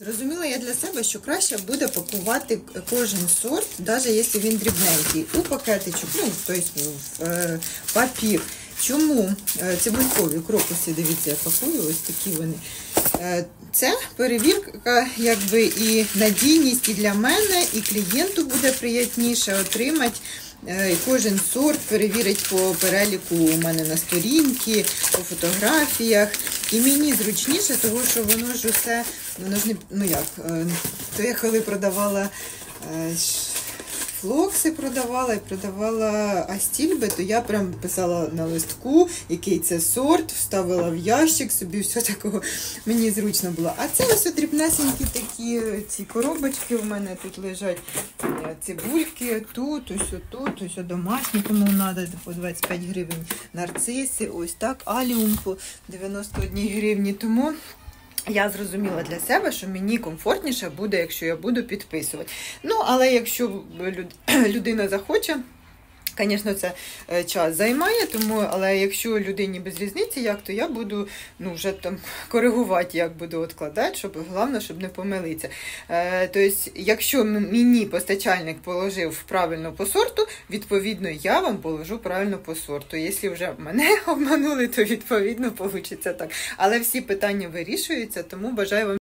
Зрозуміла я для себе, що краще буде пакувати кожен сорт, навіть якщо він дрібненький, у пакетичок, тобто в папір. Чому? Цибулькові крокуси, дивіться, я пакую, ось такі вони. Це перевірка, якби і надійність і для мене, і клієнту буде приємніше отримати. Кожен сорт перевірить по переліку у мене на сторінці, по фотографіях. І мені зручніше, тому що воно ж усе, воно ж не, то я коли продавала флокси продавала і продавала астільби, то я прям писала на листку, який це сорт, вставила в ящик собі, все такого мені зручно було. А це ось дрібнесенькі такі ці коробочки у мене тут лежать, цибульки, ось домашні, кому треба, по 25 гривень нарциси, ось так, аліум по 91 гривні, тому я зрозуміла для себе, що мені комфортніше буде, якщо я буду підписувати. Але якщо людина захоче, звісно, це час займає, але якщо людині без різниці, то я буду вже там коригувати, як буду відкладати, головне, щоб не помилитися. Тобто, якщо мені постачальник положив правильно по сорту, відповідно, я вам положу правильно по сорту. Якщо вже мене обманули, то відповідно вийде так. Але всі питання вирішуються, тому бажаю вам